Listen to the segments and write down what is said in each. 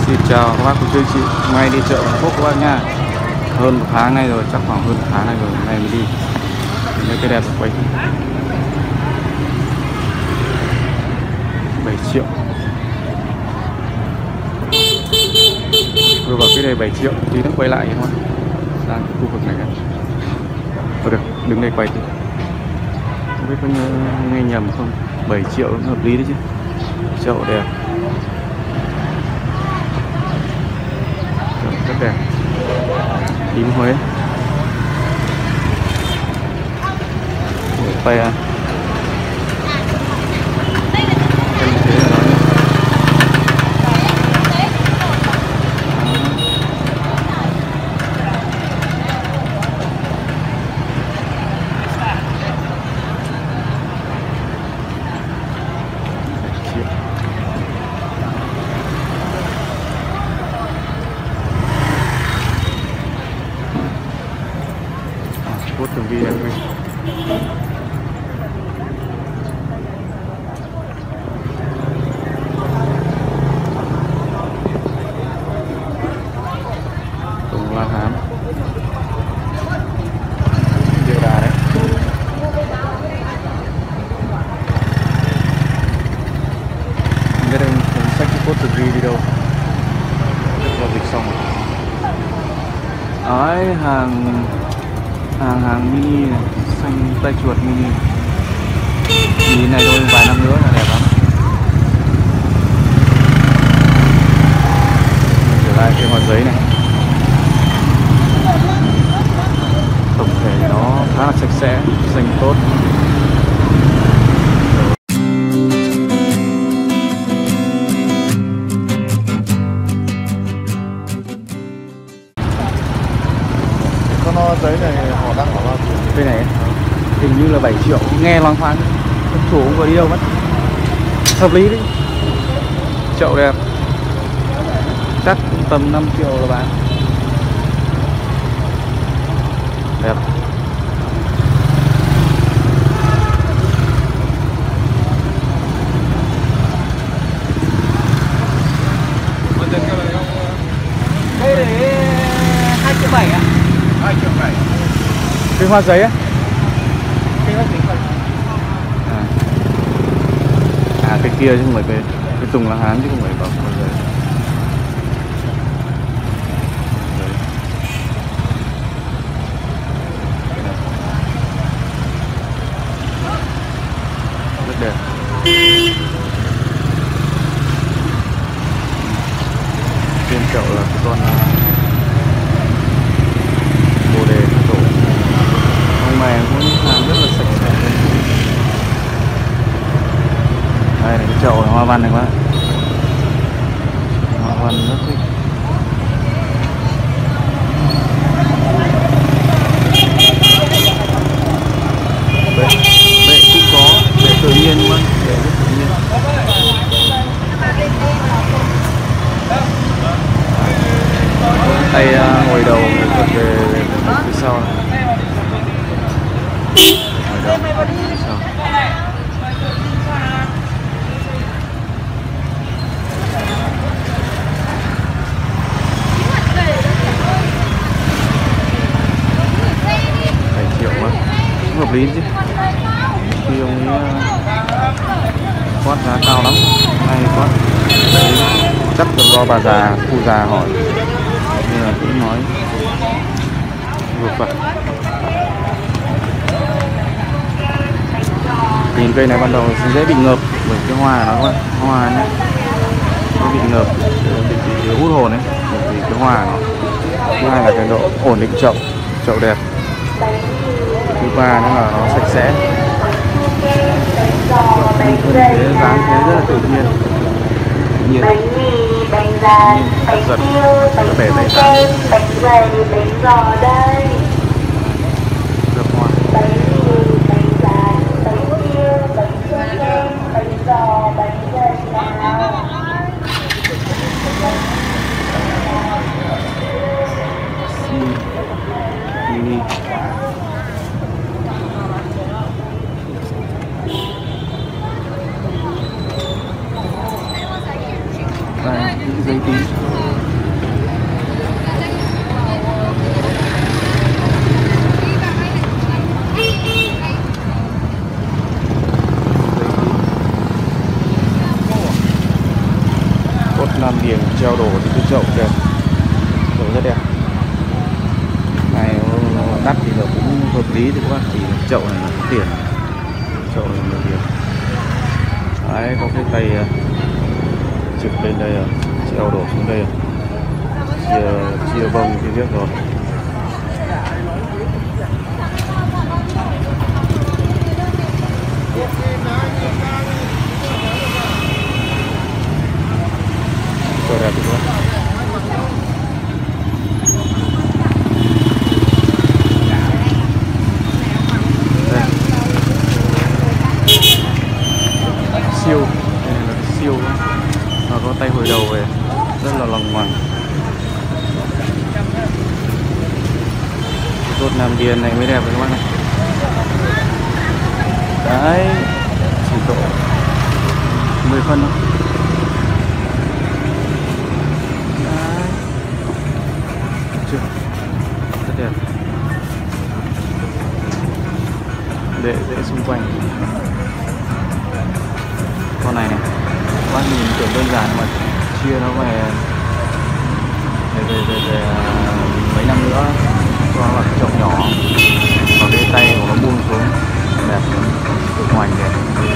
Xin chào các bác cô chú chị, hôm nay đi chợ Vạn Phúc các bác nha. Hơn một tháng nay rồi, chắc khoảng hơn một tháng nay rồi, hôm nay mới đi. Mấy cái đẹp quay 7 triệu. Vừa vào cái này 7 triệu, tí nữa quay lại thôi. Sang cái khu vực này. Thôi được, đứng đây quay thì không biết có nghe nhầm không. 7 triệu cũng hợp lý đấy chứ. Chậu đẹp, rất đẹp, tím Huế, quay à. Cốt tường vi em ơi. Tùng La Hán Điệu Đà đấy. Không biết anh xách cái cốt tường vi đi đâu. Giao dịch xong rồi. Đấy, hàng mini này, xanh tay chuột mini. Nhìn này thôi, vài năm nữa là đẹp lắm. Trở lại cái hoa giấy này. Tổng thể nó khá là sạch sẽ, xanh tốt. Giấy này họ đang bảo bao nhiêu? Cây này hình như là 7 triệu, nghe loáng thoáng, thân chủ không vừa đi đâu mất. Hợp lý đấy. Chậu đẹp, chắc tầm 5 triệu là bán. Đẹp. Đây để 2,7 triệu ạ. 2,7 triệu. Cái hoa giấy á? Cái hoa giấy cái kia chứ không phải cái Tùng La Hán chứ không phải bảo hoa giấy. Rất đẹp. Trên chậu là cái con bồ đề tổ. Ông mè cũng làm rất là sạch sẽ. Đây là cái chậu hoa văn này quá. Hoa văn rất thích. Bệ cũng có, bệ tự nhiên mà, bệ rất tự nhiên. Tay ngồi đầu vật về phía sau. Ngồi đầu phía sau. Hợp lý chứ, khi ông ấy quát giá cao lắm, hay quát đấy, chắc là do bà già, cụ già hỏi nên là cũng nói vừa phải. Nhìn cây này ban đầu dễ bị ngợp bởi cái hoa nó các bạn, hoa nhé, nó bị ngợp, bị hút hồn ấy, bởi vì cái hoa nó. Thứ hai là cái độ ổn định chậu, chậu đẹp. Thứ ba nữa là nó sạch sẽ, thế dáng thế rất là tự nhiên, bánh mì, bánh rán, bánh tiêu, bánh kem, bánh dày, bánh giò đây. Bánh mì, bánh rán, bánh tiêu, bánh kem, bánh giò, bánh dày nào. Mini. Đây, những giấy tí. treo đồ thì cái chậu kìa, chậu rất đẹp. Này nó đắt thì nó cũng hợp lý thì các bác, thì chậu này là có tiền, chậu này là tiền. Đấy, có cái cây trực lên đây rồi, treo đổ xuống đây rồi, chia bông cái viết rồi. Chậu đẹp đúng không? Siêu, đây là cái siêu đó. Nó có tay hồi đầu về, rất là lòng ngoằng. Rốt Nam Điền này mới đẹp rồi các bác này. Đấy, chỉ độ 10 phân thôi. Đấy, chưa, rất đẹp. Để dễ xung quanh. Con này này, các bác nhìn tưởng đơn giản mà chia nó về mấy năm nữa cho nó vào chậu nhỏ, và cái tay của nó buông xuống đẹp, hoành đẹp.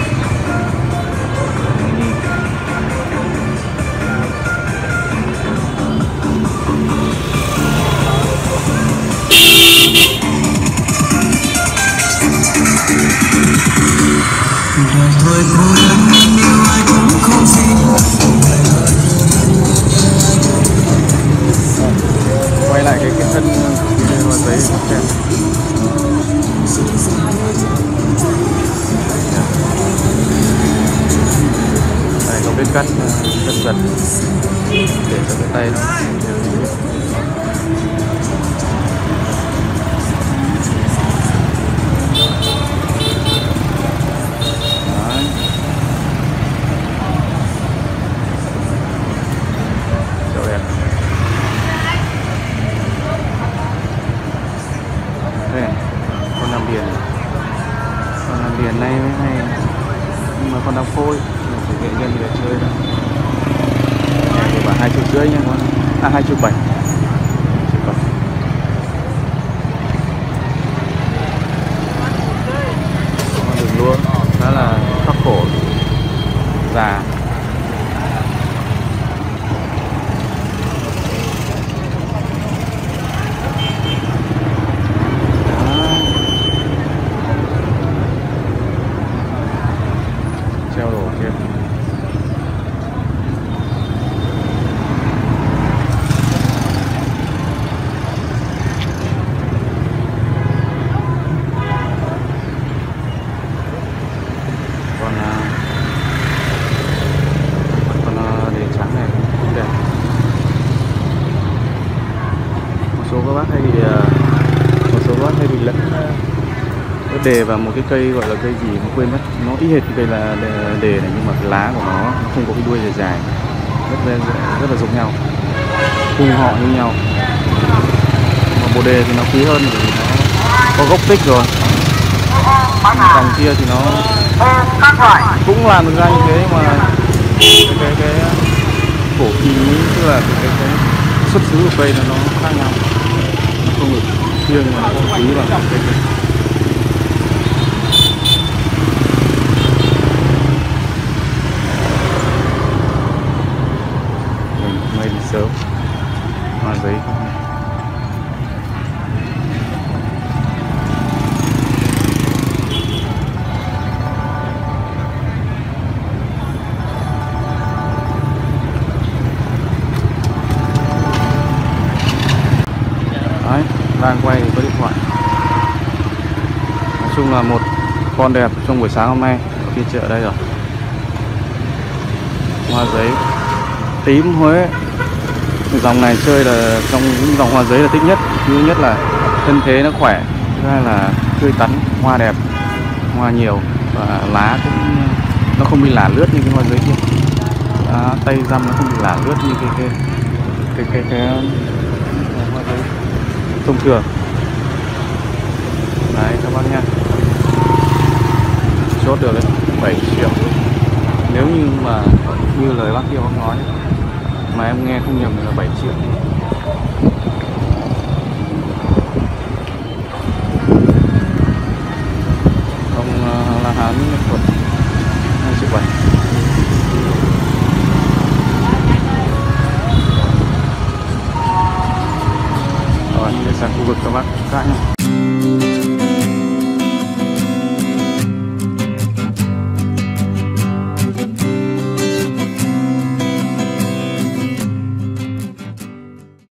Quay lại cái thân video giấy xem. Đây có vết cắt giật để cho cái tay nó. Điền này mới hay, nhưng mà con đang phôi, phải nghệ nhân để chơi đâu. Này thì bảo 2,5 triệu nha con, 2,7 triệu. Con đường lúa khá là khắc khổ, già. Treo đổ kia. Còn đề trắng này cũng đẹp. Một số các bác hay bị lẫn đề vào một cái cây gọi là cây gì mà quên mất, nó y hệt cây là đề này, nhưng mà cái lá của nó không có cái đuôi dài dài, rất là giống nhau, cùng họ như nhau. Mà bồ đề thì nó quý hơn vì nó có gốc tích rồi. Dòng kia thì nó cũng làm được ra như thế, mà cái phổ kỳ, tức là cái xuất xứ của cây là nó khác nhau, nó không được riêng mà nó không quý bằng cây. Đi sớm hoa giấy không. Đấy, đang quay có điện thoại. Nói chung là một con đẹp trong buổi sáng hôm nay ở phiên chợ đây rồi. Hoa giấy tím Huế. Dòng này chơi là trong những dòng hoa giấy là thích nhất. Thứ nhất là thân thế nó khỏe, thứ hai là tươi tắn, hoa đẹp, hoa nhiều và lá cũng nó không bị lả lướt như cái hoa giấy kia. Tay răm nó không bị lả lướt như cái hoa giấy thông thường. Đấy các bác nha, chốt được đấy, 7 triệu nếu như mà như lời bác kia ông nói. mà em nghe không nhầm là 7 triệu. Ông La Hán Nghệ Thuật 2 triệu 7. Rồi, đi sang khu vực các bác khác nhé.